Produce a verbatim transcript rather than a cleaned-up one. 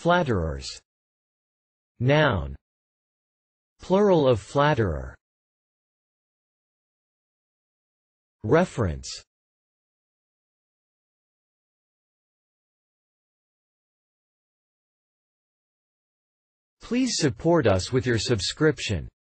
Flatterers. Noun. Plural of flatterer. Reference. Please support us with your subscription.